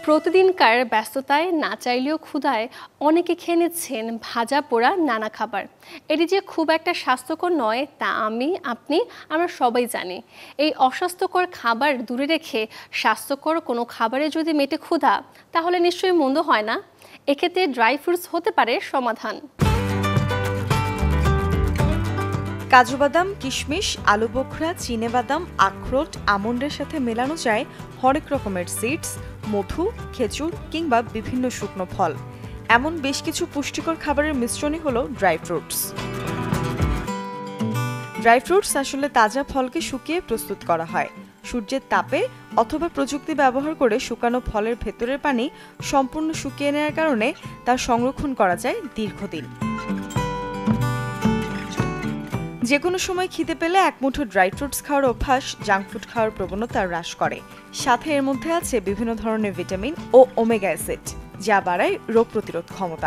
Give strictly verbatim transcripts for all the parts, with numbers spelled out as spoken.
প্রতিদিনকার ব্যস্ততায় না চাইলেও ক্ষুধায় অনেকে খেয়ে নিচ্ছেন ভাজা পোড়া নানা খাবার। এটি যে খুব একটা স্বাস্থ্যকর নয় তা আমি আপনি আমরা সবাই জানি। এই অস্বাস্থ্যকর খাবার দূরে রেখে স্বাস্থ্যকর কোনো খাবারে যদি মেটে ক্ষুধা, তাহলে নিশ্চয়ই মন্দ হয় না। এক্ষেত্রে ড্রাই ফ্রুটস হতে পারে সমাধান। কাজু বাদাম, কিশমিশ, আলু বোখরা, চিনেবাদাম, আখরোট, আমন্ডের সাথে মেলানো যায় হরেক রকমের সিডস, মধু, খেজুর কিংবা বিভিন্ন শুকনো ফল। এমন বেশ কিছু পুষ্টিকর খাবারের মিশ্রণই হলো ড্রাই ফ্রুটস। ড্রাই ফ্রুটস আসলে তাজা ফলকে শুকিয়ে প্রস্তুত করা হয়। সূর্যের তাপে অথবা প্রযুক্তি ব্যবহার করে শুকানো ফলের ভেতরের পানি সম্পূর্ণ শুকিয়ে নেওয়ার কারণে তা সংরক্ষণ করা যায় দীর্ঘদিন। যে কোনো সময় খিদে পেলে এক মুঠো ড্রাই ফ্রুটস খাওয়ার অভ্যাস জাঙ্ক ফুড খাওয়ার প্রবণতা হ্রাস করে। সাথে এর মধ্যে আছে বিভিন্ন ধরনের ভিটামিন ও ওমেগা অ্যাসিড, যা বাড়ায় রোগ প্রতিরোধ ক্ষমতা।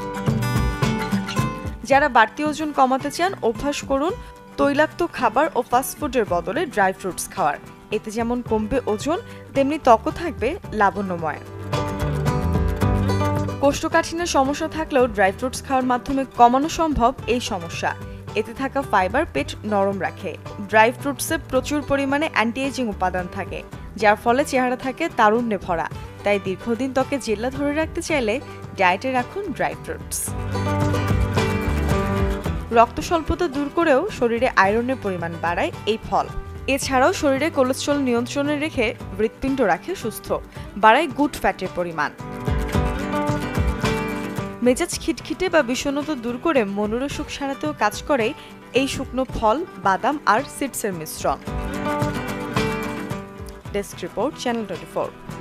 যারা বাড়তি ওজন কমাতে চান, অভ্যাস করুন তৈলাক্ত খাবার ও ফাস্টফুডের বদলে ড্রাই ফ্রুটস খাওয়ার। এতে যেমন কমবে ওজন, তেমনি ত্বকও থাকবে লাবণ্যময়। কোষ্ঠকাঠিন্যের সমস্যা থাকলেও ড্রাই ফ্রুটস খাওয়ার মাধ্যমে কমানো সম্ভব এই সমস্যা। এতে থাকা ফাইবার পেট নরম রাখে। ড্রাই ফ্রুটসে প্রচুর পরিমাণে অ্যান্টি এজিং উপাদান থাকে, যার ফলে চেহারা থাকে তারুণ্যে ভরা। তাই দীর্ঘদিন ত্বকে জেল্লা ধরে রাখতে চাইলে ডায়েটে রাখুন ড্রাই ফ্রুটস। রক্ত স্বল্পতা দূর করেও শরীরে আয়রনের পরিমাণ বাড়ায় এই ফল। এছাড়াও শরীরে কোলেস্টেরল নিয়ন্ত্রণে রেখে হৃৎপিণ্ড রাখে সুস্থ, বাড়ায় গুড ফ্যাটের পরিমাণ। মেজাজ খিটখিটে বা বিষণ্ণতা দূর করে মনোরসুখ সারাতেও কাজ করে এই শুকনো ফল, বাদাম আর সিডসের মিশ্রণ। Desk report, channel twenty four.